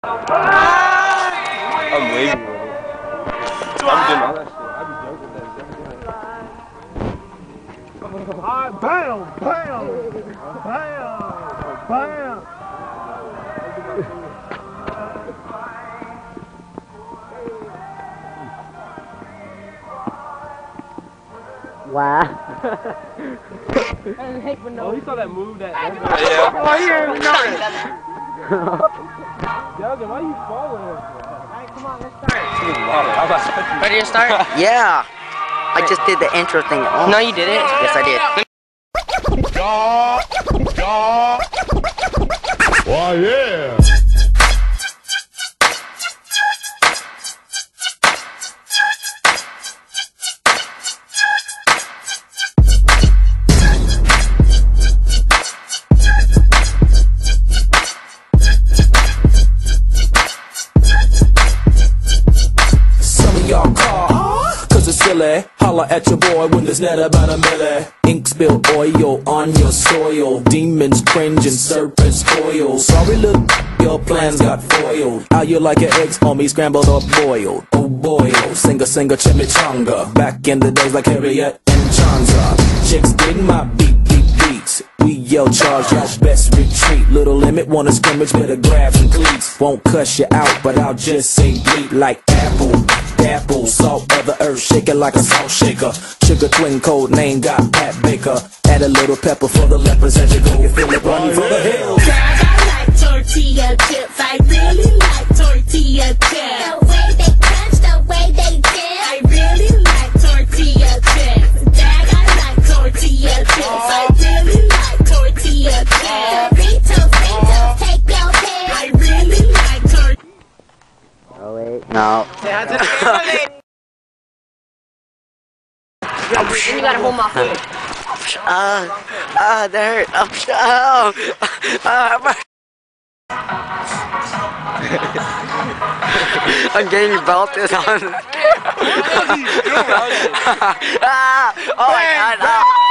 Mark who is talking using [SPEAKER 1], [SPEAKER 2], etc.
[SPEAKER 1] I'm waving with it. I'm doing all that shit. I be joking with that.
[SPEAKER 2] Alright, bam, bam, bam, bam.
[SPEAKER 3] Wow.
[SPEAKER 2] Oh, he saw that move that.
[SPEAKER 1] Yeah.
[SPEAKER 2] Oh, he didn't know it. Delvin, why you following us? Alright, come on, let's start.
[SPEAKER 4] Ready to start?
[SPEAKER 3] Yeah. I just did the intro thing. Oh.
[SPEAKER 4] No, you didn't.
[SPEAKER 3] Yes, I did.
[SPEAKER 5] Oh, yeah.
[SPEAKER 6] Silly. Holla at your boy when there's net about a milli. Ink spill oil on your soil. Demons cringe and serpents coil. Sorry look, your plans got foiled. How you like your eggs, homie, scrambled or boiled? Oh boy, oh, singer chimichanga. Back in the days like Harriet and Chanza. Chicks dig my beats. We yell charge, y'all best retreat. Little limit, wanna scrimmage, better grab some cleats. Won't cuss you out, but I'll just say bleep like apple. Dapple, salt of the earth, shake it like a salt shaker. Sugar twin code name got Pat Baker. Add a little pepper for the lepers as you go. You feel it running for the hills.
[SPEAKER 7] Dad, I like tortilla chips. I really like tortilla chips. The way they crunch, the way they dip. I really like tortilla chips. Dad, I like tortilla chips. I really like tortilla chips. Doritos, take your pick. I really like tortilla.
[SPEAKER 3] Oh wait, no.
[SPEAKER 4] Say hi to the family. Then you gotta hold my foot.
[SPEAKER 3] That hurt. I'm getting belted on.
[SPEAKER 1] What is he doing?
[SPEAKER 3] Oh my god.